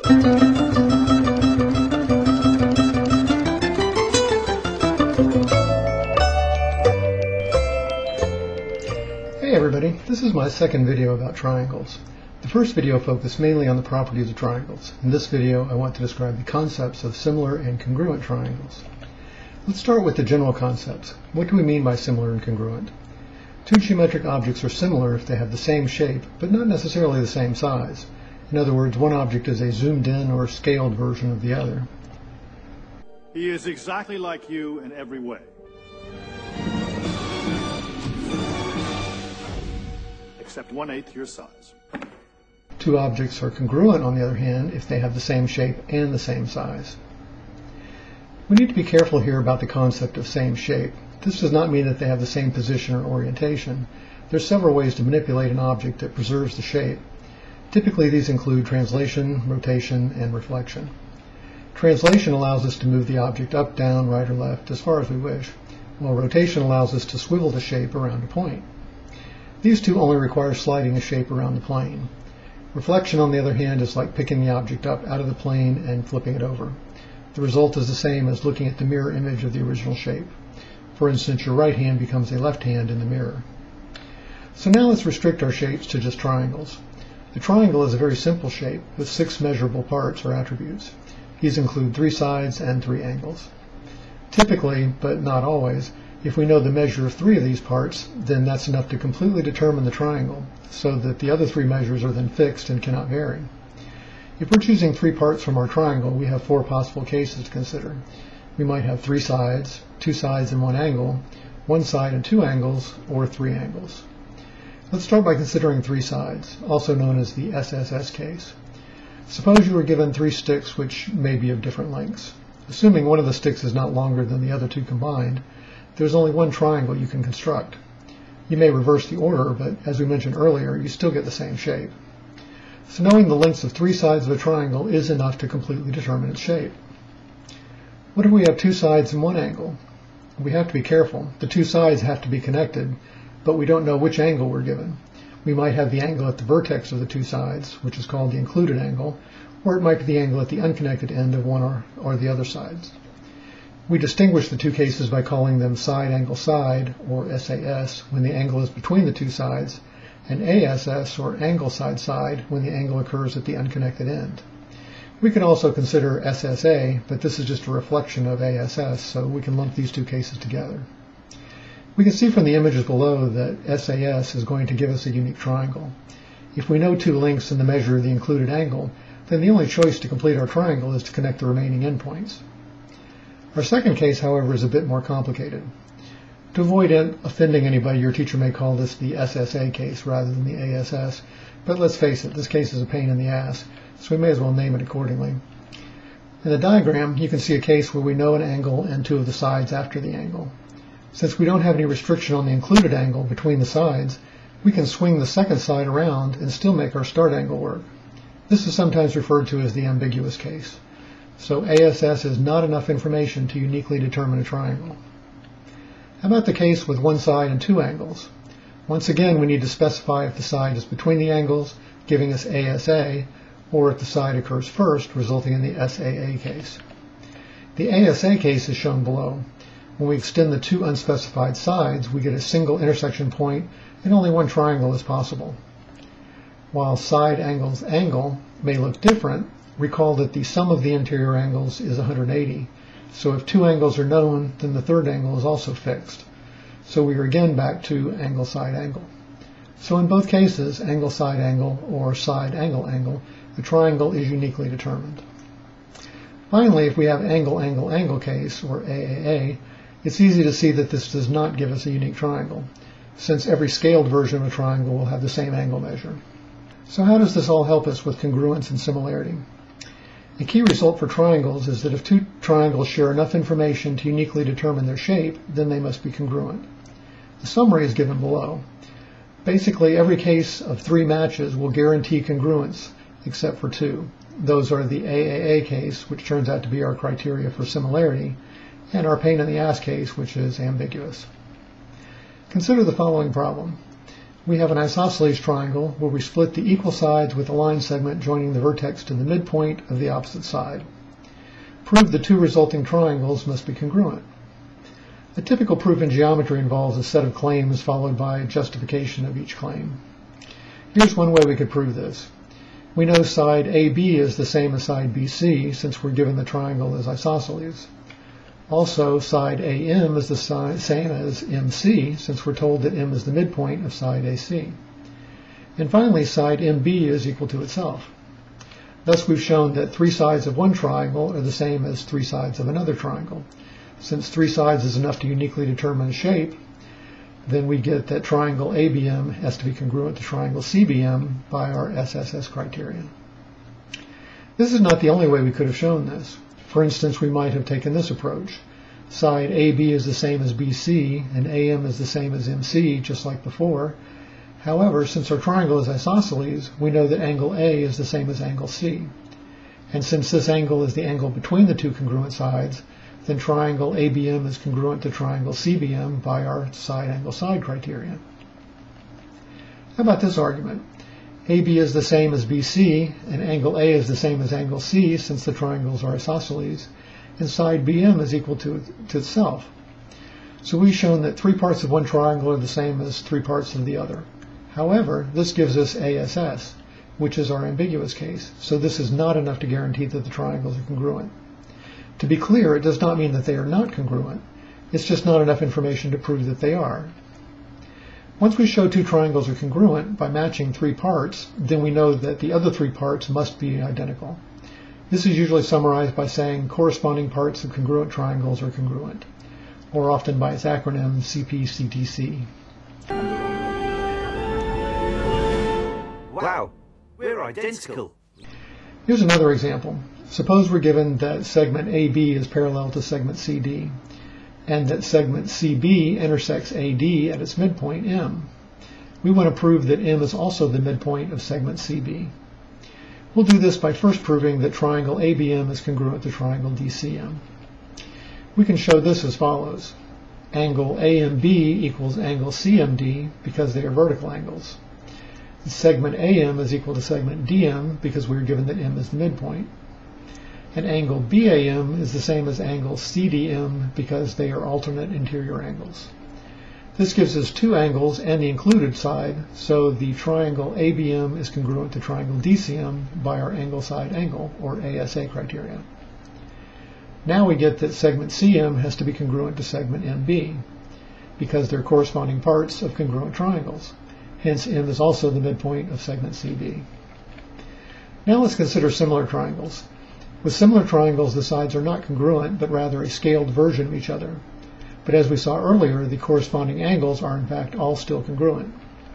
Hey everybody, this is my second video about triangles. The first video focused mainly on the properties of triangles. In this video, I want to describe the concepts of similar and congruent triangles. Let's start with the general concepts. What do we mean by similar and congruent? Two geometric objects are similar if they have the same shape, but not necessarily the same size. In other words, one object is a zoomed in or scaled version of the other. He is exactly like you in every way. Except 1/8 your size. Two objects are congruent, on the other hand, if they have the same shape and the same size. We need to be careful here about the concept of same shape. This does not mean that they have the same position or orientation. There are several ways to manipulate an object that preserves the shape. Typically these include translation, rotation, and reflection. Translation allows us to move the object up, down, right, or left as far as we wish, while rotation allows us to swivel the shape around a point. These two only require sliding a shape around the plane. Reflection, on the other hand, is like picking the object up out of the plane and flipping it over. The result is the same as looking at the mirror image of the original shape. For instance, your right hand becomes a left hand in the mirror. So now let's restrict our shapes to just triangles. The triangle is a very simple shape with 6 measurable parts or attributes. These include 3 sides and 3 angles. Typically, but not always, if we know the measure of 3 of these parts, then that's enough to completely determine the triangle, so that the other 3 measures are then fixed and cannot vary. If we're choosing 3 parts from our triangle, we have 4 possible cases to consider. We might have 3 sides, 2 sides and 1 angle, 1 side and 2 angles, or 3 angles. Let's start by considering 3 sides, also known as the SSS case. Suppose you were given 3 sticks which may be of different lengths. Assuming one of the sticks is not longer than the other 2 combined, there's only one triangle you can construct. You may reverse the order, but as we mentioned earlier, you still get the same shape. So knowing the lengths of 3 sides of a triangle is enough to completely determine its shape. What if we have 2 sides and 1 angle? We have to be careful. The 2 sides have to be connected, but we don't know which angle we're given. We might have the angle at the vertex of the 2 sides, which is called the included angle, or it might be the angle at the unconnected end of one or the other sides. We distinguish the 2 cases by calling them side angle side, or SAS, when the angle is between the 2 sides, and ASS, or angle side side, when the angle occurs at the unconnected end. We can also consider SSA, but this is just a reflection of ASS, so we can lump these 2 cases together. We can see from the images below that SAS is going to give us a unique triangle. If we know 2 lengths and the measure of the included angle, then the only choice to complete our triangle is to connect the remaining endpoints. Our second case, however, is a bit more complicated. To avoid offending anybody, your teacher may call this the SSA case rather than the ASS, but let's face it, this case is a pain in the ass, so we may as well name it accordingly. In the diagram, you can see a case where we know an angle and 2 of the sides after the angle. Since we don't have any restriction on the included angle between the sides, we can swing the second side around and still make our start angle work. This is sometimes referred to as the ambiguous case. So ASS is not enough information to uniquely determine a triangle. How about the case with 1 side and 2 angles? Once again, we need to specify if the side is between the angles, giving us ASA, or if the side occurs first, resulting in the SAA case. The ASA case is shown below. When we extend the 2 unspecified sides, we get a single intersection point and only one triangle is possible. While side angles angle may look different, recall that the sum of the interior angles is 180. So if 2 angles are known, then the third angle is also fixed. So we are again back to angle side angle. So in both cases, angle side angle or side angle angle, the triangle is uniquely determined. Finally, if we have angle angle angle case, or AAA, it's easy to see that this does not give us a unique triangle, since every scaled version of a triangle will have the same angle measure. So how does this all help us with congruence and similarity? A key result for triangles is that if 2 triangles share enough information to uniquely determine their shape, then they must be congruent. The summary is given below. Basically, every case of 3 matches will guarantee congruence, except for 2. Those are the AAA case, which turns out to be our criteria for similarity, and our pain in the ass case, which is ambiguous. Consider the following problem. We have an isosceles triangle where we split the equal sides with a line segment joining the vertex to the midpoint of the opposite side. Prove the two resulting triangles must be congruent. A typical proof in geometry involves a set of claims followed by justification of each claim. Here's one way we could prove this. We know side AB is the same as side BC since we're given the triangle as isosceles. Also, side AM is the same as MC since we're told that M is the midpoint of side AC. And finally, side MB is equal to itself. Thus, we've shown that three sides of one triangle are the same as three sides of another triangle. Since three sides is enough to uniquely determine a shape, then we get that triangle ABM has to be congruent to triangle CBM by our SSS criterion. This is not the only way we could have shown this. For instance, we might have taken this approach. Side AB is the same as BC, and AM is the same as MC, just like before. However, since our triangle is isosceles, we know that angle A is the same as angle C. And since this angle is the angle between the two congruent sides, then triangle ABM is congruent to triangle CBM by our side-angle-side criterion. How about this argument? AB is the same as BC, and angle A is the same as angle C since the triangles are isosceles, and side BM is equal to itself. So we've shown that three parts of one triangle are the same as three parts of the other. However, this gives us ASS, which is our ambiguous case, so this is not enough to guarantee that the triangles are congruent. To be clear, it does not mean that they are not congruent. It's just not enough information to prove that they are. Once we show two triangles are congruent by matching three parts, then we know that the other three parts must be identical. This is usually summarized by saying corresponding parts of congruent triangles are congruent, or often by its acronym CPCTC. Wow, we're identical. Here's another example. Suppose we're given that segment AB is parallel to segment CD, and that segment CB intersects AD at its midpoint M. We want to prove that M is also the midpoint of segment CB. We'll do this by first proving that triangle ABM is congruent to triangle DCM. We can show this as follows. Angle AMB equals angle CMD because they are vertical angles. Segment AM is equal to segment DM because we are given that M is the midpoint. And angle BAM is the same as angle CDM because they are alternate interior angles. This gives us two angles and the included side, so the triangle ABM is congruent to triangle DCM by our angle side angle, or ASA criteria. Now we get that segment CM has to be congruent to segment MB because they're corresponding parts of congruent triangles. Hence, M is also the midpoint of segment CB. Now let's consider similar triangles. With similar triangles, the sides are not congruent, but rather a scaled version of each other. But as we saw earlier, the corresponding angles are in fact all still congruent.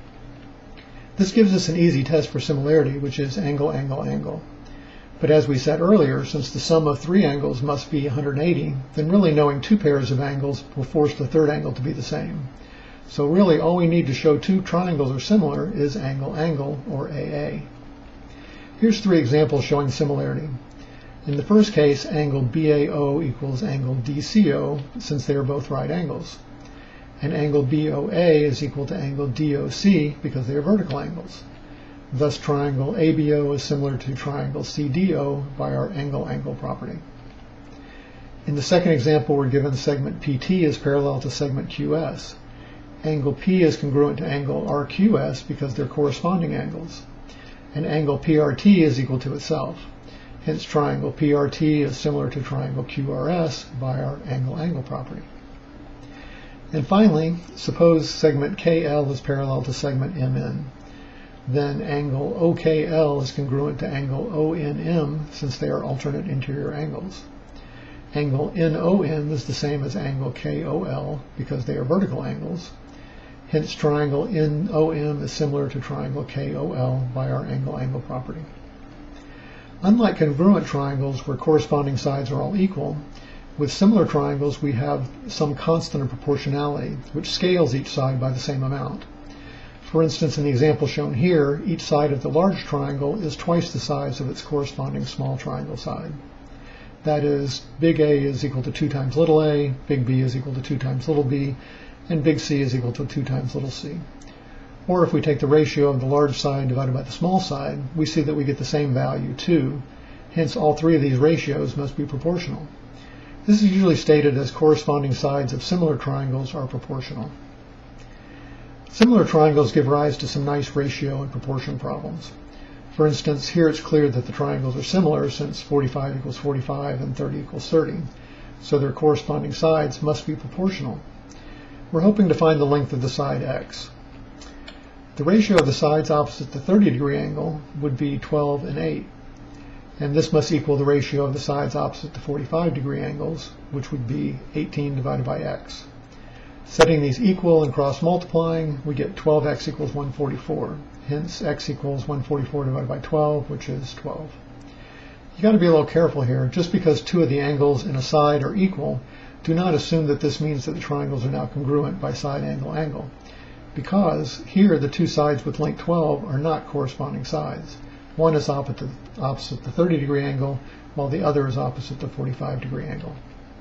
This gives us an easy test for similarity, which is angle, angle, angle. But as we said earlier, since the sum of three angles must be 180, then really knowing two pairs of angles will force the third angle to be the same. So really all we need to show two triangles are similar is angle, angle, or AA. Here's three examples showing similarity. In the first case, angle BAO equals angle DCO, since they are both right angles. And angle BOA is equal to angle DOC because they are vertical angles. Thus, triangle ABO is similar to triangle CDO by our angle-angle property. In the second example, we're given segment PT is parallel to segment QS. Angle P is congruent to angle RQS because they're corresponding angles. And angle PRT is equal to itself. Hence, triangle PRT is similar to triangle QRS by our angle-angle property. And finally, suppose segment KL is parallel to segment MN. Then angle OKL is congruent to angle ONM since they are alternate interior angles. Angle NOM is the same as angle KOL because they are vertical angles. Hence, triangle NOM is similar to triangle KOL by our angle-angle property. Unlike congruent triangles where corresponding sides are all equal, with similar triangles we have some constant of proportionality which scales each side by the same amount. For instance, in the example shown here, each side of the large triangle is twice the size of its corresponding small triangle side. That is, big A is equal to 2 times little a, big B is equal to 2 times little b, and big C is equal to 2 times little c. Or if we take the ratio of the large side divided by the small side, we see that we get the same value too. Hence, all three of these ratios must be proportional. This is usually stated as corresponding sides of similar triangles are proportional. Similar triangles give rise to some nice ratio and proportion problems. For instance, here it's clear that the triangles are similar since 45 equals 45 and 30 equals 30, so their corresponding sides must be proportional. We're hoping to find the length of the side x. The ratio of the sides opposite the 30-degree angle would be 12 and 8, and this must equal the ratio of the sides opposite the 45-degree angles, which would be 18 divided by x. Setting these equal and cross-multiplying, we get 12x equals 144. Hence, x equals 144 divided by 12, which is 12. You got to be a little careful here. Just because two of the angles in a side are equal, do not assume that this means that the triangles are now congruent by side angle angle, because here the two sides with length 12 are not corresponding sides. One is opposite the 30-degree angle, while the other is opposite the 45-degree angle.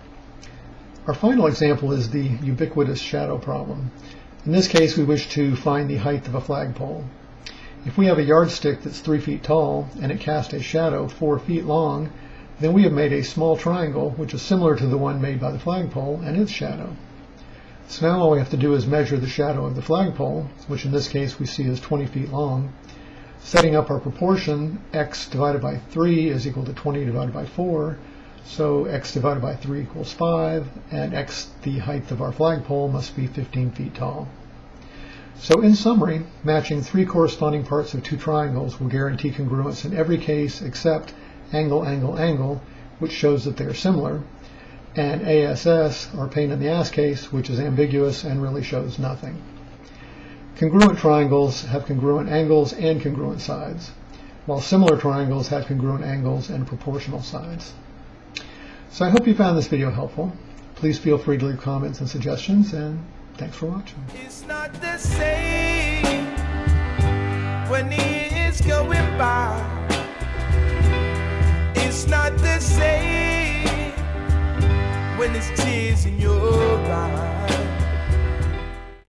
Our final example is the ubiquitous shadow problem. In this case, we wish to find the height of a flagpole. If we have a yardstick that's 3 feet tall and it casts a shadow 4 feet long, then we have made a small triangle which is similar to the one made by the flagpole and its shadow. So now all we have to do is measure the shadow of the flagpole, which in this case we see is 20 feet long. Setting up our proportion, x divided by 3 is equal to 20 divided by 4, so x divided by 3 equals 5, and x, the height of our flagpole, must be 15 feet tall. So in summary, matching three corresponding parts of two triangles will guarantee congruence in every case except angle, angle, angle, which shows that they are similar, and ASS, or pain in the ass case, which is ambiguous and really shows nothing. Congruent triangles have congruent angles and congruent sides, while similar triangles have congruent angles and proportional sides. So I hope you found this video helpful. Please feel free to leave comments and suggestions, and thanks for watching. It's not the same when he is going by. It's not the same when there's tears in your eyes.